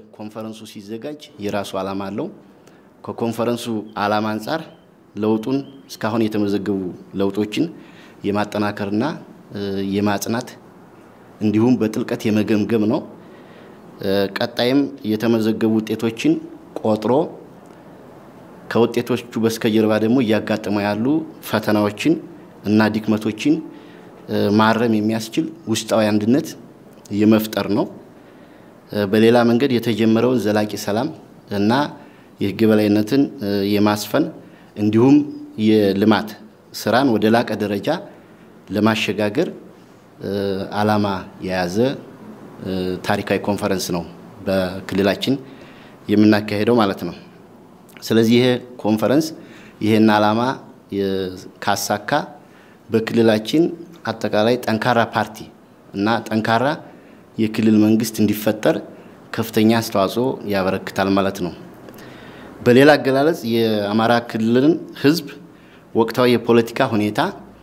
የኮንፈረንሱ ሲዘጋጅ የራሱ ዓላማ አለው ከኮንፈረንሱ ዓላማ አንፃር ለውጡን እስካሁን የተመዘገቡ ለውጦችን የማጠናከርና የማጽናት እንዲሁም በጥልቀት የመገምገም ነው ቀጣይም የተመዘገቡ ውጤቶችን ቆጥሮ ከውጤቶቹ በስከጀርባ ደግሞ ያጋጠሙ ያሉ ፈተናዎችን እና ድክመቶችን ማረም የሚያስችል ውስጣዊ አንድነት የመፍጠር ነው በሌላ መንገድ የተጀመረው ዘላቂ ሰላም እና የግብላይነትን የማስፈን እንዲሁም የልማት ስራን ወደ ላቀ ደረጃ ለማሸጋገር ዓላማ የያዘ ታሪካዊ ኮንፈረንስ ነው በክልላችን የምናካሄደው ማለት ነው ስለዚህ ይሄ ኮንፈረንስ ይሄን ዓላማ ካሳካ በክልላችን አጠቃላይ ጠንካራ ፓርቲ እና ጠንካራ የክልል መንግስት እንዲፈጠር ከፍተኛ አስተዋጽኦ ያበረክታል ማለት ነው በሌላ አገላለጽ የአማራ ክልልን ህዝብ ወቅታዊ የፖለቲካ ሁኔታ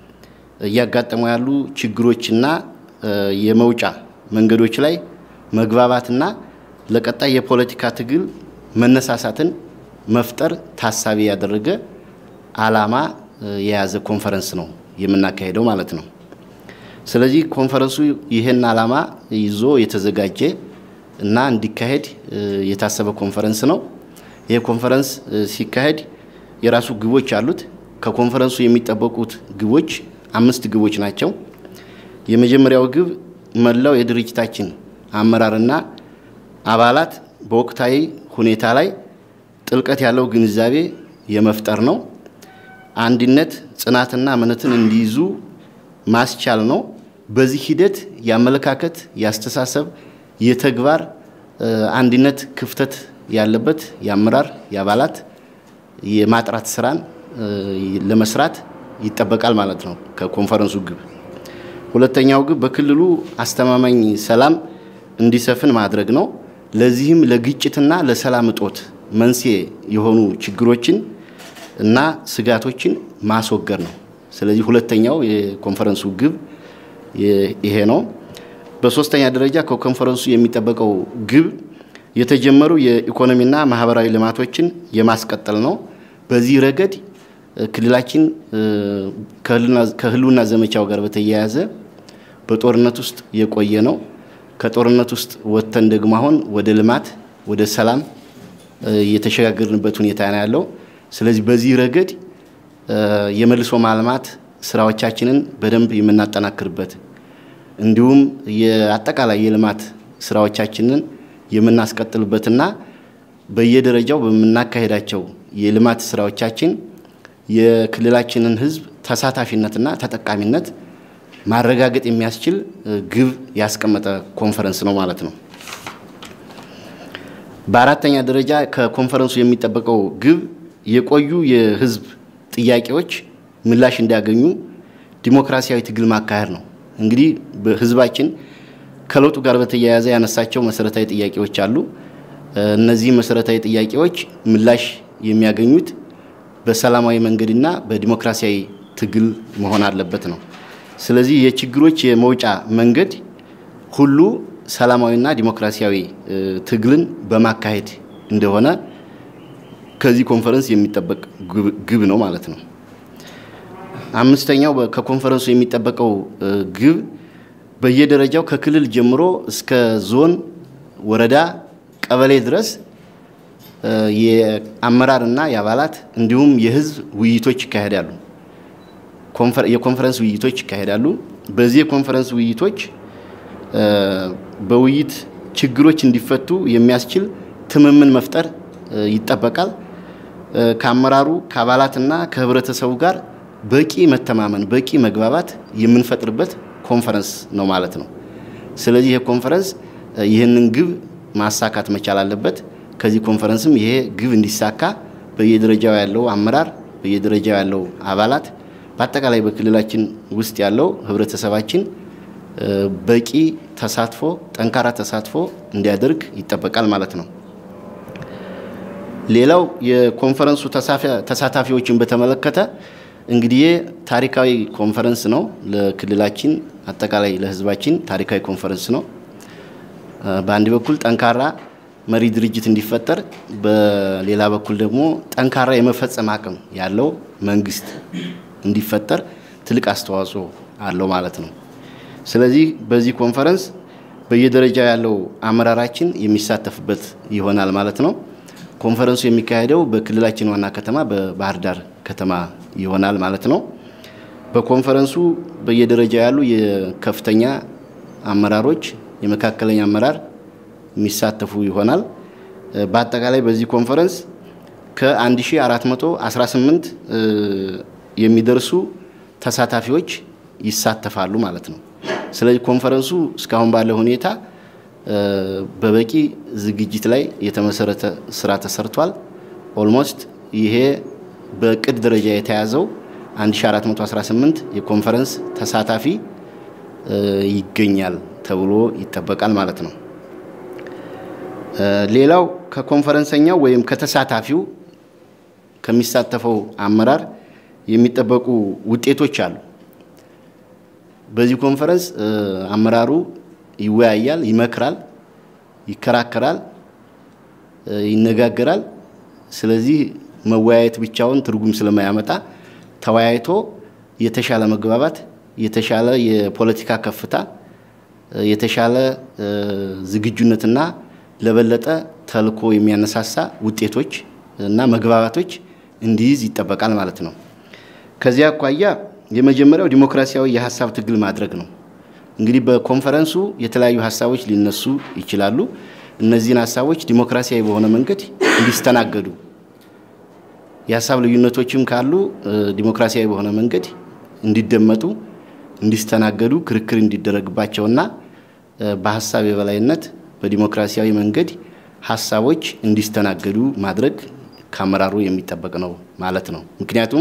ያጋጠሙ ያሉ ችግሮችና የመውጫ መንገዶች ላይ መግባባትና ለቀጣይ የፖለቲካ ትግል መነሳሳትን መፍጠር ታሳቢ ያደረገ ዓላማ የያዘ ኮንፈረንስ ነው የምናካሄደው ማለት ነው ስለዚህ ኮንፈረንሱ ይሄን ዓላማ ይዞ የተዘጋጀ እና እንዲካሄድ የታሰበ ኮንፈረንስ ነው ይሄ ኮንፈረንስ ሲካሄድ የራሱ ግቦች አሉት ከኮንፈረንሱ የሚጠበቁት ግቦች 5 ግቦች ናቸው የመጀመሪያው ግብ መላው የድርጅታችን አመራርና አባላት በወቅታዊ ሁኔታ ላይ ጥልቀት ያለው ግንዛቤ የመፍጠር ነው አንድነት ጽናትና እምነትን እንዲይዙ ማስቻል ነው በዚህ ሂደት ያመለካከት ያስተሳሰብ የተግባር አንድነት ክፍተት ያለበት ያመራር ያባላት የማጥራት ስራን ለመስራት ይተበቃል ማለት ነው ከኮንፈረንሱ ግብ ሁለተኛው ግብ በክልሉ አስተማማኝ ሰላም እንዲሰፍን ማድረግ ነው ለዚህም ለግጭትና ለሰላም እጦት መንስኤ የሆኑ ችግሮችን እና ስጋቶችን ማስወገድ ነው ስለዚህ ሁለተኛው የኮንፈረንሱ ግብ ይሄ ነው በሶስተኛ ደረጃ ከኮንፈረንሱ የሚጠበቀው ግብ የተጀመሩ የኢኮኖሚና ማህበራዊ ልማቶችን የማስቀጠል ነው በዚህ ረገድ ክልላችን ከህሉና ዘመቻው ጋር በተያያዘ በጦርነት ውስጥ የቆየ ነው ከጦርነት ውስጥ ወጥተን ደግሞ አሁን ወደ ልማት ወደ ሰላም የተሸጋገርንበት ሁኔታ ነው ያለው ስለዚህ በዚህ ረገድ የመልሶ ማልማት ስራዎቻችንን በደንብ የምናጠናክርበት እንዲሁም የአጠቃላይ የልማት ስራዎቻችንን የምናስቀጥልበትና በየደረጃው በመናካሄዳቸው የልማት ስራዎቻችን የክልላችንን ህዝብ ተሳታፊነትና ተጠቃሚነት ማረጋገጥ የሚያስችል ግብ ያስቀመጠ ኮንፈረንስ ነው ማለት ነው በአራተኛ ደረጃ ከኮንፈረንሱ የሚጠበቀው ግብ የቆዩ የህዝብ ጥያቄዎች ምላሽ እንዲያገኙ ዲሞክራሲያዊ ትግል ማካሄድ ነው እንግዲህ በህዝባችን ከለውጡ ጋር በተያያዘ ያነሳቸው መሰረታዊ ጥያቄዎች አሉ እነዚህ መሰረታዊ ጥያቄዎች ምላሽ የሚያገኙት በሰላማዊ መንገድና በዲሞክራሲያዊ ትግል መሆን አለበት ነው ስለዚህ የችግሮች የመውጫ መንገድ ሁሉ ሰላማዊና ዲሞክራሲያዊ ትግልን በማካሄድ እንደሆነ ከዚህ ኮንፈረንስ የሚጠበቅ ግብ ነው ማለት ነው አምስተኛው ከኮንፈረንሱ የሚጠበቀው ግብ በየደረጃው ከክልል ጀምሮ እስከ ዞን ወረዳ ቀበሌ ድረስ የአመራርና ያባላት እንዲሁም የህዝብ ውይይቶች ይካሄዳሉ የኮንፈረንስ ውይይቶች ይካሄዳሉ በዚህ የኮንፈረንስ ውይይቶች በውይይት ችግሮች እንዲፈቱ የሚያስችል ትምምን መፍጠር ይተበቃል ከአመራሩ ከአባላትና ከህብረተሰቡ ጋር በቂ መተማመን በቂ መግባባት የምንፈጥርበት ኮንፈረንስ ነው ማለት ነው ስለዚህ ይሄ ኮንፈረንስ ይሄንን ግብ ማሳካት መቻል አለበት ከዚህ ኮንፈረንስም ይሄ ግብ እንዲሳካ በየደረጃው ያለው አመራር በየደረጃው ያለው አባላት በአጠቃላይ በክልላችን ውስጥ ያለው ህብረተሰባችን በቂ ተሳትፎ ጠንካራ ተሳትፎ እንዲያደርግ ይተበቃል ማለት ነው ሌላው የኮንፈረንሱ ተሳታፊዎችን በተመለከተ እንግዲህ ታሪካዊ ኮንፈረንስ ነው ለክልላችን አጠቃላይ ለህዝባችን ታሪካዊ ኮንፈረንስ ነው በአንድ በኩል ጠንካራ መሪ ድርጅት እንዲፈጠር በሌላ በኩል ደግሞ ጠንካራ የመፈጸም አቅም ያለው መንግስት እንዲፈጠር ትልቅ አስተዋጽኦ አለው ማለት ነው። ስለዚህ በዚህ ኮንፈረንስ በየደረጃው ያለው አመራራችን የሚሳተፍበት ይሆናል ማለት ነው። ኮንፈረንሱ የሚካሄደው በክልላችን ዋና ከተማ በባህር ዳር ከተማ ይሆናል ማለት ነው። በኮንፈረንሱ በየደረጃው ያሉ የከፍተኛ አመራሮች የመካከለኛ አመራር የሚሳተፉ ይሆናል። በአጠቃላይ በዚህ ኮንፈረንስ ከ1418 የሚደርሱ ተሳታፊዎች ይሳተፋሉ ማለት ነው። ስለዚህ ኮንፈረንሱ እስካሁን ባለው ሁኔታ በበቂ ዝግጅት ላይ የተመሰረተ ስራ ተሰርቷል። ኦልሞስት ይሄ በቅድ ደረጃ የተያዘው 1418 የኮንፈረንስ ተሳታፊ ይገኛል ተብሎ ይጠበቃል ማለት ነው። ሌላው ከኮንፈረንሰኛው ወይም ከተሳታፊው ከሚሳተፈው አመራር የሚጠበቁ ውጤቶች አሉ። በዚህ ኮንፈረንስ አመራሩ ይወያያል፣ ይመክራል፣ ይከራከራል፣ ይነጋገራል። ስለዚህ መወያየት ብቻውን ትርጉም ስለማያመጣ ተወያይቶ የተሻለ መግባባት፣ የተሻለ የፖለቲካ ከፍታ፣ የተሻለ ዝግጁነትና ለበለጠ ተልኮ የሚያነሳሳ ውጤቶች እና መግባባቶች እንዲይዝ ይጠበቃል ማለት ነው። ከዚያ አኳያ የመጀመሪያው ዲሞክራሲያዊ የሐሳብ ትግል ማድረግ ነው። እንግዲህ በኮንፈረንሱ የተለያዩ ሐሳቦች ሊነሱ ይችላሉ። እነዚህን ሐሳቦች ዲሞክራሲያዊ በሆነ መንገድ እንዲስተናገዱ የሐሳብ ልዩነቶችም ካሉ ዲሞክራሲያዊ በሆነ መንገድ እንዲደመጡ፣ እንዲስተናገዱ፣ ክርክር እንዲደረግባቸውና በሐሳብ የበላይነት በዲሞክራሲያዊ መንገድ ሐሳቦች እንዲስተናገዱ ማድረግ ከአመራሩ የሚጠበቅ ነው ማለት ነው። ምክንያቱም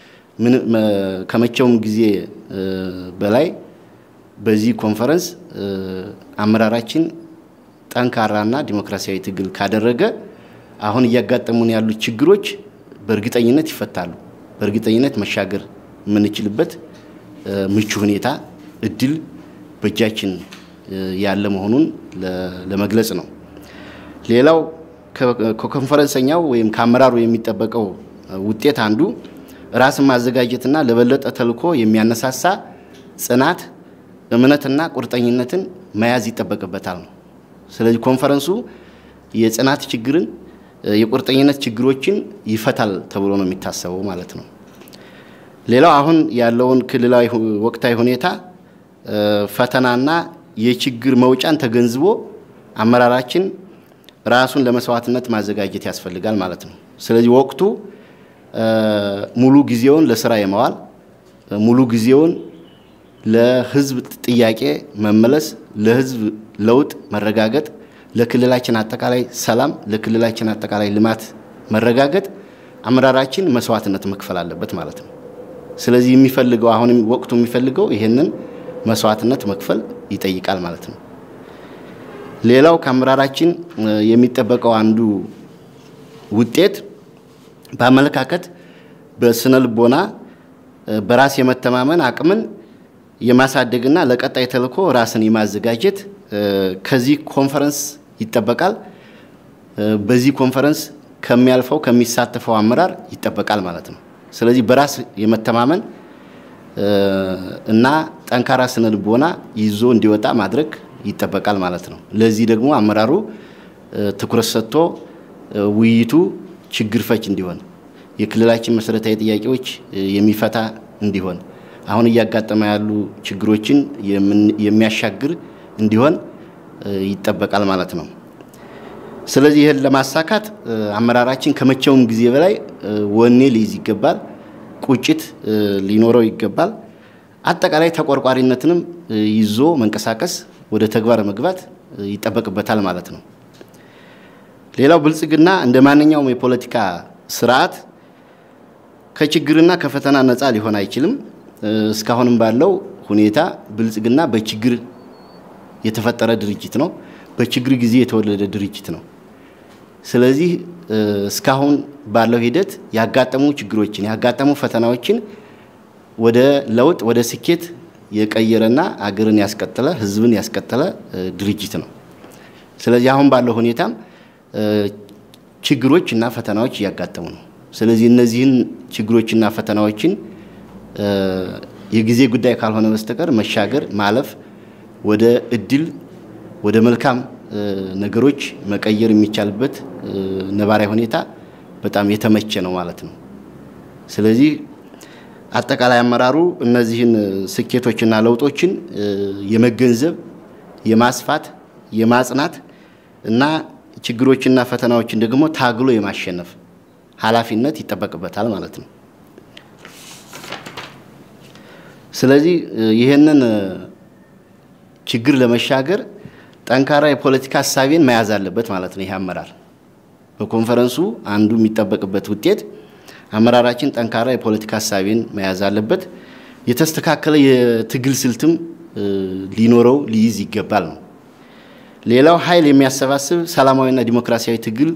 ከመቼውም ጊዜ በላይ በዚህ ኮንፈረንስ አመራራችን ጠንካራና ዲሞክራሲያዊ ትግል ካደረገ አሁን እያጋጠሙን ያሉ ችግሮች በእርግጠኝነት ይፈታሉ። በእርግጠኝነት መሻገር የምንችልበት ምቹ ሁኔታ እድል በእጃችን ያለ መሆኑን ለመግለጽ ነው። ሌላው ከኮንፈረንሰኛው ወይም ከአመራሩ የሚጠበቀው ውጤት አንዱ ራስን ማዘጋጀትና ለበለጠ ተልኮ የሚያነሳሳ ጽናት፣ እምነትና ቁርጠኝነትን መያዝ ይጠበቅበታል ነው። ስለዚህ ኮንፈረንሱ የጽናት ችግርን የቁርጠኝነት ችግሮችን ይፈታል ተብሎ ነው የሚታሰበው ማለት ነው። ሌላው አሁን ያለውን ክልላዊ ወቅታዊ ሁኔታ ፈተናና የችግር መውጫን ተገንዝቦ አመራራችን ራሱን ለመስዋዕትነት ማዘጋጀት ያስፈልጋል ማለት ነው። ስለዚህ ወቅቱ ሙሉ ጊዜውን ለስራ የማዋል ሙሉ ጊዜውን ለህዝብ ጥያቄ መመለስ፣ ለህዝብ ለውጥ መረጋገጥ፣ ለክልላችን አጠቃላይ ሰላም፣ ለክልላችን አጠቃላይ ልማት መረጋገጥ አመራራችን መስዋዕትነት መክፈል አለበት ማለት ነው። ስለዚህ የሚፈልገው አሁን ወቅቱ የሚፈልገው ይሄንን መስዋዕትነት መክፈል ይጠይቃል ማለት ነው። ሌላው ከአመራራችን የሚጠበቀው አንዱ ውጤት በአመለካከት በስነልቦና በራስ የመተማመን አቅምን የማሳደግና ለቀጣይ ተልኮ ራስን የማዘጋጀት ከዚህ ኮንፈረንስ ይጠበቃል። በዚህ ኮንፈረንስ ከሚያልፈው ከሚሳተፈው አመራር ይጠበቃል ማለት ነው። ስለዚህ በራስ የመተማመን እና ጠንካራ ስነልቦና ይዞ እንዲወጣ ማድረግ ይጠበቃል ማለት ነው። ለዚህ ደግሞ አመራሩ ትኩረት ሰጥቶ ውይይቱ ችግር ፈች እንዲሆን፣ የክልላችን መሰረታዊ ጥያቄዎች የሚፈታ እንዲሆን፣ አሁን እያጋጠመ ያሉ ችግሮችን የሚያሻግር እንዲሆን ይጠበቃል ማለት ነው። ስለዚህ ይሄን ለማሳካት አመራራችን ከመቼውም ጊዜ በላይ ወኔ ሊይዝ ይገባል፣ ቁጭት ሊኖረው ይገባል። አጠቃላይ ተቆርቋሪነትንም ይዞ መንቀሳቀስ ወደ ተግባር መግባት ይጠበቅበታል ማለት ነው። ሌላው ብልጽግና እንደማንኛውም የፖለቲካ ስርዓት ከችግርና ከፈተና ነፃ ሊሆን አይችልም። እስካሁንም ባለው ሁኔታ ብልጽግና በችግር የተፈጠረ ድርጅት ነው፣ በችግር ጊዜ የተወለደ ድርጅት ነው። ስለዚህ እስካሁን ባለው ሂደት ያጋጠሙ ችግሮችን ያጋጠሙ ፈተናዎችን ወደ ለውጥ ወደ ስኬት የቀየረና አገርን ያስቀጠለ ህዝብን ያስቀጠለ ድርጅት ነው። ስለዚህ አሁን ባለው ሁኔታም ችግሮችና ፈተናዎች ያጋጠሙ ነው። ስለዚህ እነዚህን ችግሮችና ፈተናዎችን የጊዜ ጉዳይ ካልሆነ በስተቀር መሻገር ማለፍ ወደ እድል ወደ መልካም ነገሮች መቀየር የሚቻልበት ነባራዊ ሁኔታ በጣም የተመቸ ነው ማለት ነው። ስለዚህ አጠቃላይ አመራሩ እነዚህን ስኬቶችና ለውጦችን የመገንዘብ የማስፋት የማጽናት እና ችግሮችና ፈተናዎችን ደግሞ ታግሎ የማሸነፍ ኃላፊነት ይጠበቅበታል ማለት ነው። ስለዚህ ይሄንን ችግር ለመሻገር ጠንካራ የፖለቲካ ሐሳቤን መያዝ አለበት ማለት ነው። ይሄ አመራር በኮንፈረንሱ አንዱ የሚጠበቅበት ውጤት አመራራችን ጠንካራ የፖለቲካ ሐሳቤን መያዝ አለበት። የተስተካከለ የትግል ስልትም ሊኖረው ሊይዝ ይገባል ነው። ሌላው ኃይል የሚያሰባስብ ሰላማዊና ዲሞክራሲያዊ ትግል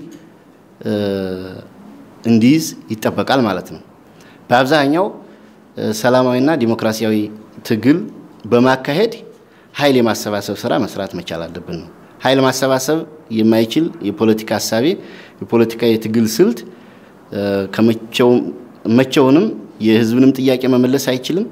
እንዲይዝ ይጠበቃል ማለት ነው። በአብዛኛው ሰላማዊና ዲሞክራሲያዊ ትግል በማካሄድ ኃይል የማሰባሰብ ስራ መስራት መቻል አለብን ነው። ኃይል ማሰባሰብ የማይችል የፖለቲካ ሐሳቤ የፖለቲካ የትግል ስልት ከመቼውንም የህዝብንም ጥያቄ መመለስ አይችልም፣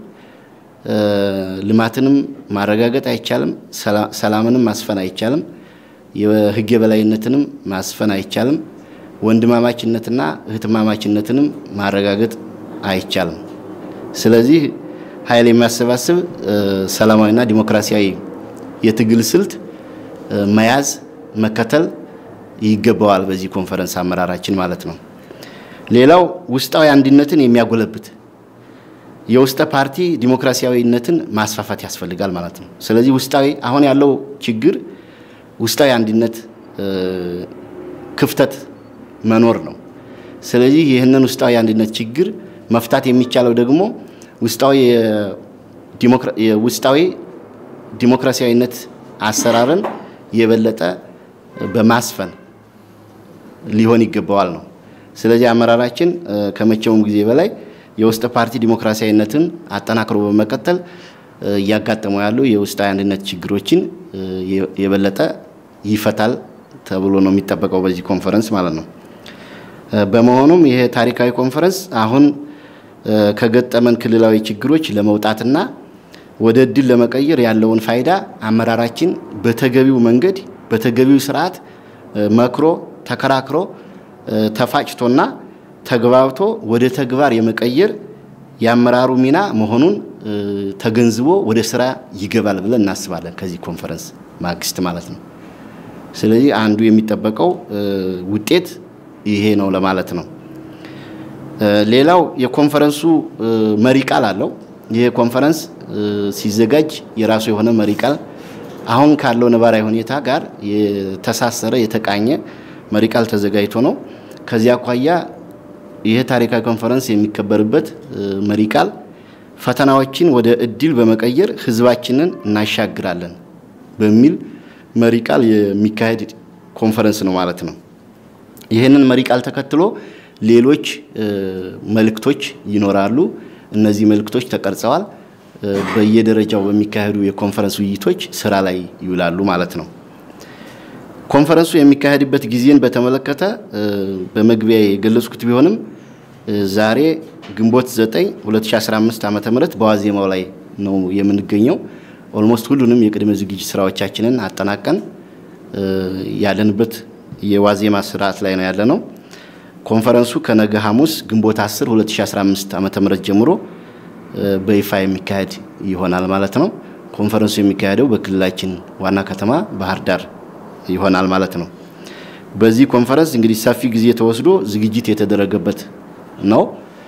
ልማትንም ማረጋገጥ አይቻልም፣ ሰላምንም ማስፈን አይቻልም፣ የህግ የበላይነትንም ማስፈን አይቻልም፣ ወንድማማችነትና እህትማማችነትንም ማረጋገጥ አይቻልም። ስለዚህ ኃይል የሚያሰባስብ ሰላማዊና ዲሞክራሲያዊ የትግል ስልት መያዝ መከተል ይገባዋል በዚህ ኮንፈረንስ አመራራችን ማለት ነው። ሌላው ውስጣዊ አንድነትን የሚያጎለብት የውስጠ ፓርቲ ዲሞክራሲያዊነትን ማስፋፋት ያስፈልጋል ማለት ነው። ስለዚህ ውስጣዊ አሁን ያለው ችግር ውስጣዊ አንድነት ክፍተት መኖር ነው። ስለዚህ ይህንን ውስጣዊ አንድነት ችግር መፍታት የሚቻለው ደግሞ ውስጣዊ ዲሞክራሲያዊነት አሰራርን የበለጠ በማስፈን ሊሆን ይገባዋል ነው። ስለዚህ አመራራችን ከመቼውም ጊዜ በላይ የውስጥ ፓርቲ ዲሞክራሲያዊነትን አጠናክሮ በመቀጠል ያጋጠመው ያሉ የውስጣዊ አንድነት ችግሮችን የበለጠ ይፈታል ተብሎ ነው የሚጠበቀው በዚህ ኮንፈረንስ ማለት ነው። በመሆኑም ይሄ ታሪካዊ ኮንፈረንስ አሁን ከገጠመን ክልላዊ ችግሮች ለመውጣትና ወደ ድል ለመቀየር ያለውን ፋይዳ አመራራችን በተገቢው መንገድ በተገቢው ስርዓት መክሮ ተከራክሮ ተፋጭቶና ተግባብቶ ወደ ተግባር የመቀየር ያመራሩ ሚና መሆኑን ተገንዝቦ ወደ ስራ ይገባል ብለን እናስባለን ከዚህ ኮንፈረንስ ማግስት ማለት ነው። ስለዚህ አንዱ የሚጠበቀው ውጤት ይሄ ነው ለማለት ነው። ሌላው የኮንፈረንሱ መሪ ቃል አለው። ይሄ ኮንፈረንስ ሲዘጋጅ የራሱ የሆነ መሪ ቃል አሁን ካለው ነባራዊ ሁኔታ ጋር የተሳሰረ የተቃኘ መሪ ቃል ተዘጋጅቶ ነው። ከዚያ አኳያ ይሄ ታሪካዊ ኮንፈረንስ የሚከበርበት መሪ ቃል ፈተናዎችን ወደ እድል በመቀየር ህዝባችንን እናሻግራለን በሚል መሪ ቃል የሚካሄድ ኮንፈረንስ ነው ማለት ነው። ይሄንን መሪ ቃል ተከትሎ ሌሎች መልእክቶች ይኖራሉ። እነዚህ መልእክቶች ተቀርጸዋል። በየደረጃው በሚካሄዱ የኮንፈረንስ ውይይቶች ስራ ላይ ይውላሉ ማለት ነው። ኮንፈረንሱ የሚካሄድበት ጊዜን በተመለከተ በመግቢያ የገለጽኩት ቢሆንም ዛሬ ግንቦት 9 2015 ዓ.ም በዋዜማው ላይ ነው የምንገኘው። ኦልሞስት ሁሉንም የቅድመ ዝግጅት ስራዎቻችንን አጠናቀን ያለንበት የዋዜማ ስርዓት ላይ ነው ያለነው። ኮንፈረንሱ ከነገ ሐሙስ ግንቦት 10 2015 ዓ.ም ጀምሮ በይፋ የሚካሄድ ይሆናል ማለት ነው። ኮንፈረንሱ የሚካሄደው በክልላችን ዋና ከተማ ባህር ዳር ይሆናል ማለት ነው። በዚህ ኮንፈረንስ እንግዲህ ሰፊ ጊዜ ተወስዶ ዝግጅት የተደረገበት ነው።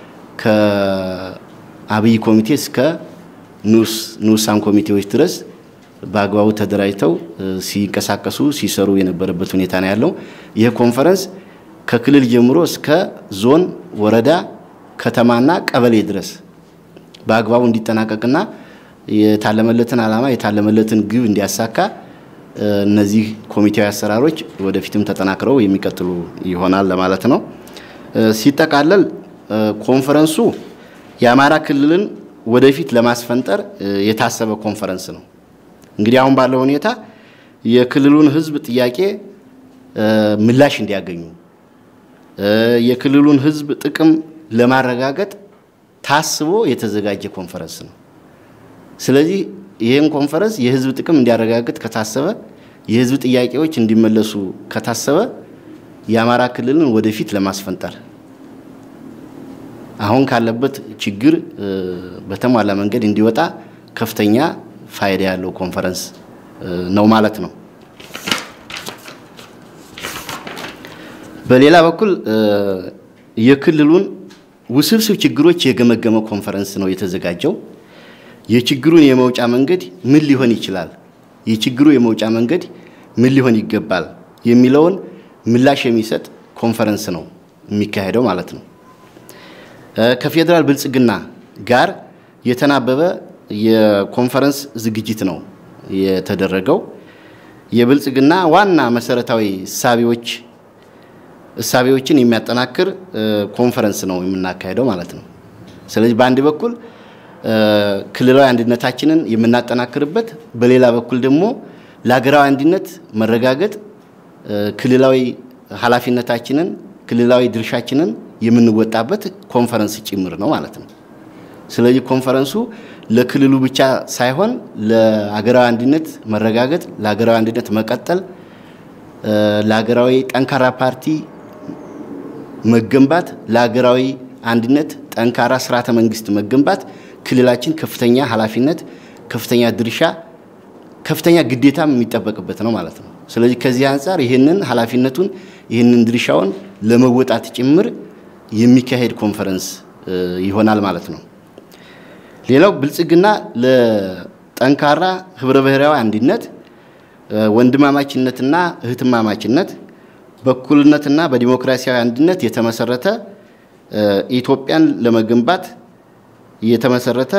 ከአብይ ኮሚቴ እስከ ንዑሳን ኮሚቴዎች ድረስ በአግባቡ ተደራጅተው ሲንቀሳቀሱ ሲሰሩ የነበረበት ሁኔታ ነው ያለው። ይሄ ኮንፈረንስ ከክልል ጀምሮ እስከ ዞን፣ ወረዳ፣ ከተማና ቀበሌ ድረስ በአግባቡ እንዲጠናቀቅና የታለመለትን ዓላማ የታለመለትን ግብ እንዲያሳካ እነዚህ ኮሚቴው አሰራሮች ወደፊትም ተጠናክረው የሚቀጥሉ ይሆናል ለማለት ነው። ሲጠቃለል ኮንፈረንሱ የአማራ ክልልን ወደፊት ለማስፈንጠር የታሰበ ኮንፈረንስ ነው። እንግዲህ አሁን ባለው ሁኔታ የክልሉን ህዝብ ጥያቄ ምላሽ እንዲያገኙ የክልሉን ህዝብ ጥቅም ለማረጋገጥ ታስቦ የተዘጋጀ ኮንፈረንስ ነው። ስለዚህ ይሄን ኮንፈረንስ የህዝብ ጥቅም እንዲያረጋግጥ ከታሰበ የህዝብ ጥያቄዎች እንዲመለሱ ከታሰበ የአማራ ክልልን ወደፊት ለማስፈንጠር አሁን ካለበት ችግር በተሟላ መንገድ እንዲወጣ ከፍተኛ ፋይዳ ያለው ኮንፈረንስ ነው ማለት ነው። በሌላ በኩል የክልሉን ውስብስብ ችግሮች የገመገመ ኮንፈረንስ ነው የተዘጋጀው። የችግሩን የመውጫ መንገድ ምን ሊሆን ይችላል፣ የችግሩ የመውጫ መንገድ ምን ሊሆን ይገባል የሚለውን ምላሽ የሚሰጥ ኮንፈረንስ ነው የሚካሄደው ማለት ነው። ከፌደራል ብልጽግና ጋር የተናበበ የኮንፈረንስ ዝግጅት ነው የተደረገው። የብልጽግና ዋና መሰረታዊ እሳቤዎችን የሚያጠናክር ኮንፈረንስ ነው የምናካሄደው ማለት ነው። ስለዚህ በአንድ በኩል ክልላዊ አንድነታችንን የምናጠናክርበት፣ በሌላ በኩል ደግሞ ለሀገራዊ አንድነት መረጋገጥ ክልላዊ ኃላፊነታችንን ክልላዊ ድርሻችንን የምንወጣበት ኮንፈረንስ ጭምር ነው ማለት ነው። ስለዚህ ኮንፈረንሱ ለክልሉ ብቻ ሳይሆን ለሀገራዊ አንድነት መረጋገጥ፣ ለሀገራዊ አንድነት መቀጠል፣ ለሀገራዊ ጠንካራ ፓርቲ መገንባት፣ ለሀገራዊ አንድነት ጠንካራ ስርዓተ መንግስት መገንባት ክልላችን ከፍተኛ ኃላፊነት፣ ከፍተኛ ድርሻ፣ ከፍተኛ ግዴታም የሚጠበቅበት ነው ማለት ነው። ስለዚህ ከዚህ አንፃር ይሄንን ኃላፊነቱን ይሄንን ድርሻውን ለመወጣት ጭምር የሚካሄድ ኮንፈረንስ ይሆናል ማለት ነው። ሌላው ብልጽግና ለጠንካራ ህብረ ብሔራዊ አንድነት፣ ወንድማማችነትና እህትማማችነት፣ በእኩልነትና በዲሞክራሲያዊ አንድነት የተመሰረተ ኢትዮጵያን ለመገንባት የተመሰረተ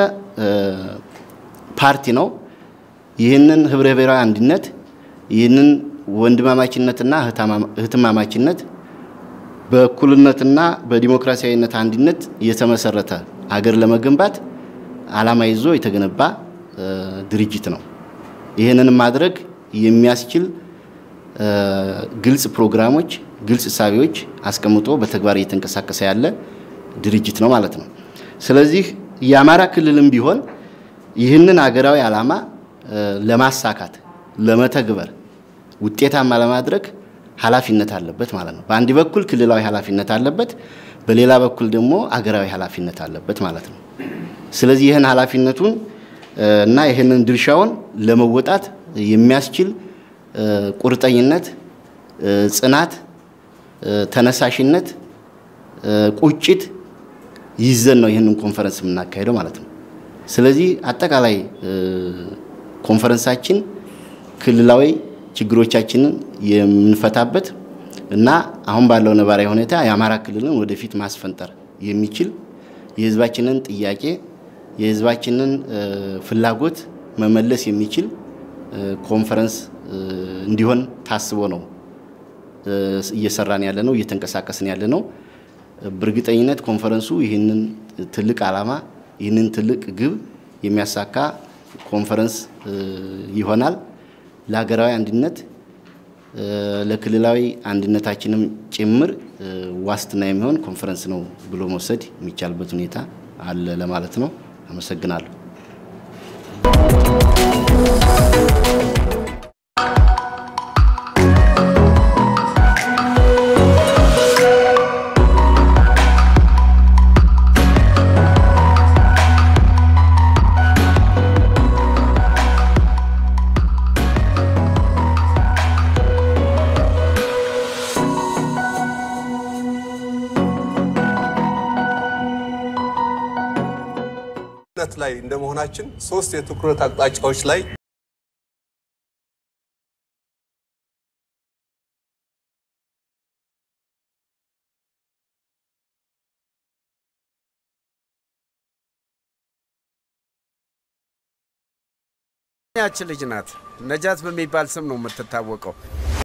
ፓርቲ ነው። ይህንን ህብረ ብሔራዊ አንድነት፣ ይህንን ወንድማማችነትና እህትማማችነት በእኩልነትና በዲሞክራሲያዊነት አንድነት የተመሰረተ ሀገር ለመገንባት ዓላማ ይዞ የተገነባ ድርጅት ነው። ይሄንን ማድረግ የሚያስችል ግልጽ ፕሮግራሞች፣ ግልጽ ሳቢዎች አስቀምጦ በተግባር እየተንቀሳቀሰ ያለ ድርጅት ነው ማለት ነው። ስለዚህ የአማራ ክልልም ቢሆን ይህንን ሀገራዊ ዓላማ ለማሳካት ለመተግበር ውጤታማ ለማድረግ ኃላፊነት አለበት ማለት ነው። በአንድ በኩል ክልላዊ ኃላፊነት አለበት፣ በሌላ በኩል ደግሞ ሀገራዊ ኃላፊነት አለበት ማለት ነው። ስለዚህ ይህን ኃላፊነቱን እና ይህንን ድርሻውን ለመወጣት የሚያስችል ቁርጠኝነት፣ ጽናት፣ ተነሳሽነት፣ ቁጭት ይዘን ነው ይህንን ኮንፈረንስ የምናካሄደው ማለት ነው። ስለዚህ አጠቃላይ ኮንፈረንሳችን ክልላዊ ችግሮቻችንን የምንፈታበት እና አሁን ባለው ነባራዊ ሁኔታ የአማራ ክልልን ወደፊት ማስፈንጠር የሚችል የህዝባችንን ጥያቄ የህዝባችንን ፍላጎት መመለስ የሚችል ኮንፈረንስ እንዲሆን ታስቦ ነው እየሰራን ያለነው እየተንቀሳቀስን ያለነው። በእርግጠኝነት ኮንፈረንሱ ይህንን ትልቅ ዓላማ ይህንን ትልቅ ግብ የሚያሳካ ኮንፈረንስ ይሆናል። ለሀገራዊ አንድነት ለክልላዊ አንድነታችንም ጭምር ዋስትና የሚሆን ኮንፈረንስ ነው ብሎ መውሰድ የሚቻልበት ሁኔታ አለ ለማለት ነው። አመሰግናለሁ። ላይ እንደመሆናችን ሶስት የትኩረት አቅጣጫዎች ላይ ያቺ ልጅ ናት ነጃት በሚባል ስም ነው የምትታወቀው።